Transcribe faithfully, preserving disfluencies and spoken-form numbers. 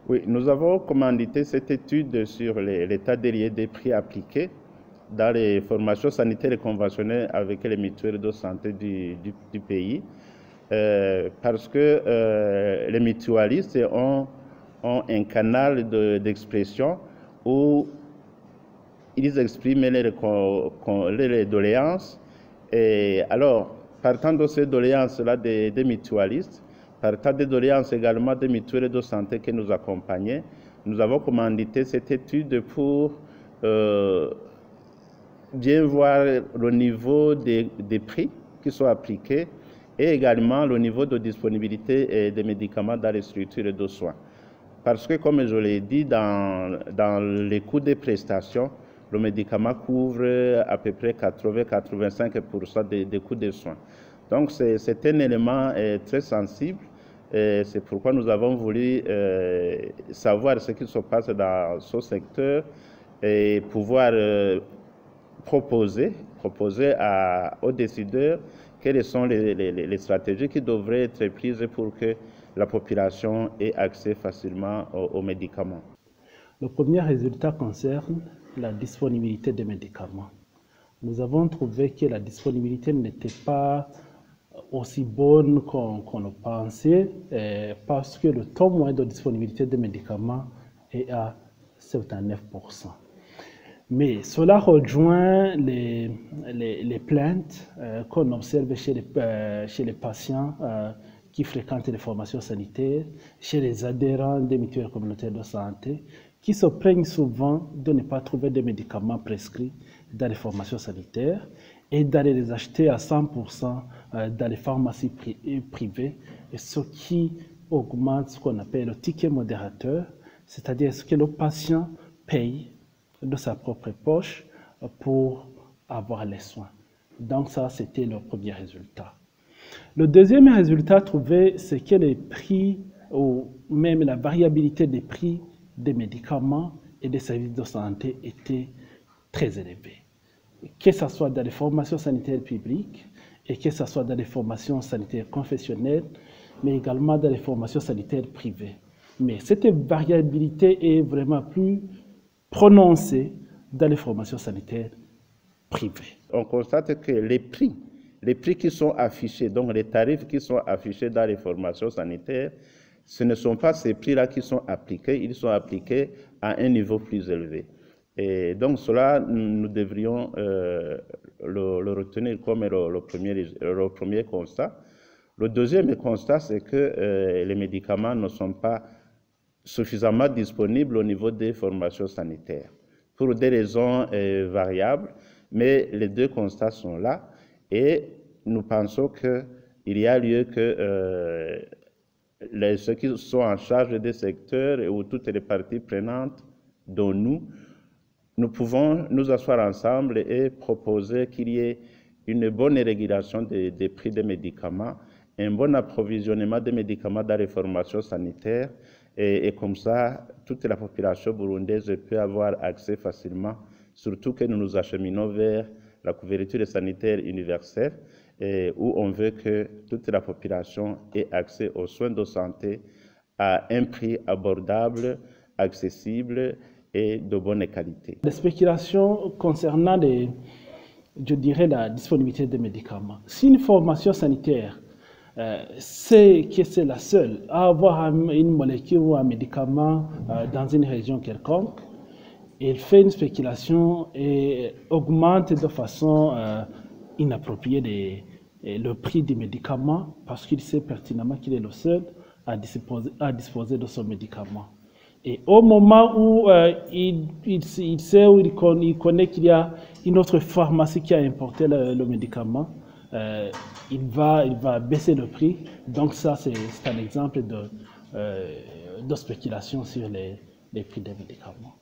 Oui, nous avons commandité cette étude sur l'état des lieux des prix appliqués dans les formations sanitaires et conventionnelles avec les mutuelles de santé du, du, du pays, euh, parce que euh, les mutualistes ont, ont un canal d'expression de, où ils expriment les, les, les doléances. Et alors, partant de ces doléances-là des, des mutualistes, partant des doléances également des mutuelles de santé qui nous accompagnaient, nous avons commandité cette étude pour euh, bien voir le niveau des, des prix qui sont appliqués et également le niveau de disponibilité des médicaments dans les structures de soins. Parce que, comme je l'ai dit, dans, dans les coûts des prestations, le médicament couvre à peu près quatre-vingts à quatre-vingt-cinq pour cent des, des coûts des soins. Donc, c'est un élément euh, très sensible. C'est pourquoi nous avons voulu euh, savoir ce qui se passe dans ce secteur et pouvoir euh, proposer, proposer à, aux décideurs quelles sont les, les, les stratégies qui devraient être prises pour que la population ait accès facilement aux, aux médicaments. Le premier résultat concerne la disponibilité des médicaments. Nous avons trouvé que la disponibilité n'était pas aussi bonne qu'on qu'on le pensait, eh, parce que le taux moyen de disponibilité des médicaments est à soixante-dix-neuf pour cent. Mais cela rejoint les, les, les plaintes euh, qu'on observe chez les, euh, chez les patients euh, qui fréquentent les formations sanitaires, chez les adhérents des mutuelles communautaires de santé, qui se plaignent souvent de ne pas trouver de médicaments prescrits dans les formations sanitaires et d'aller les acheter à cent pour cent dans les pharmacies privées, et ce qui augmente ce qu'on appelle le ticket modérateur, c'est-à-dire ce que le patient paye de sa propre poche pour avoir les soins. Donc ça, c'était le premier résultat. Le deuxième résultat trouvé, c'est que les prix, ou même la variabilité des prix des médicaments et des services de santé étaient très élevés. Que ce soit dans les formations sanitaires publiques et que ce soit dans les formations sanitaires confessionnelles, mais également dans les formations sanitaires privées. Mais cette variabilité est vraiment plus prononcée dans les formations sanitaires privées. On constate que les prix, les prix qui sont affichés, donc les tarifs qui sont affichés dans les formations sanitaires, ce ne sont pas ces prix-là qui sont appliqués, ils sont appliqués à un niveau plus élevé. Et donc cela, nous devrions euh, le, le retenir comme le, le, premier, le premier constat. Le deuxième constat, c'est que euh, les médicaments ne sont pas suffisamment disponibles au niveau des formations sanitaires, pour des raisons euh, variables, mais les deux constats sont là et nous pensons qu'il y a lieu que euh, les, ceux qui sont en charge des secteurs ou toutes les parties prenantes, dont nous, nous pouvons nous asseoir ensemble et proposer qu'il y ait une bonne régulation des, des prix des médicaments, un bon approvisionnement des médicaments dans les formations sanitaires, et, et comme ça, toute la population burundaise peut avoir accès facilement, surtout que nous nous acheminons vers la couverture sanitaire universelle, et où on veut que toute la population ait accès aux soins de santé à un prix abordable, accessible et de bonne qualité. Les spéculations concernant les, je dirais, la disponibilité des médicaments. Si une formation sanitaire euh, sait que c'est la seule à avoir une molécule ou un médicament euh, dans une région quelconque, elle fait une spéculation et augmente de façon euh, inappropriée les, le prix des médicaments parce qu'il sait pertinemment qu'il est le seul à disposer, à disposer de son médicament. Et au moment où euh, il, il, il sait ou il connaît, il connaît qu'il y a une autre pharmacie qui a importé le, le médicament, euh, il, va, il va baisser le prix. Donc ça, c'est un exemple de, euh, de spéculation sur les, les prix des médicaments.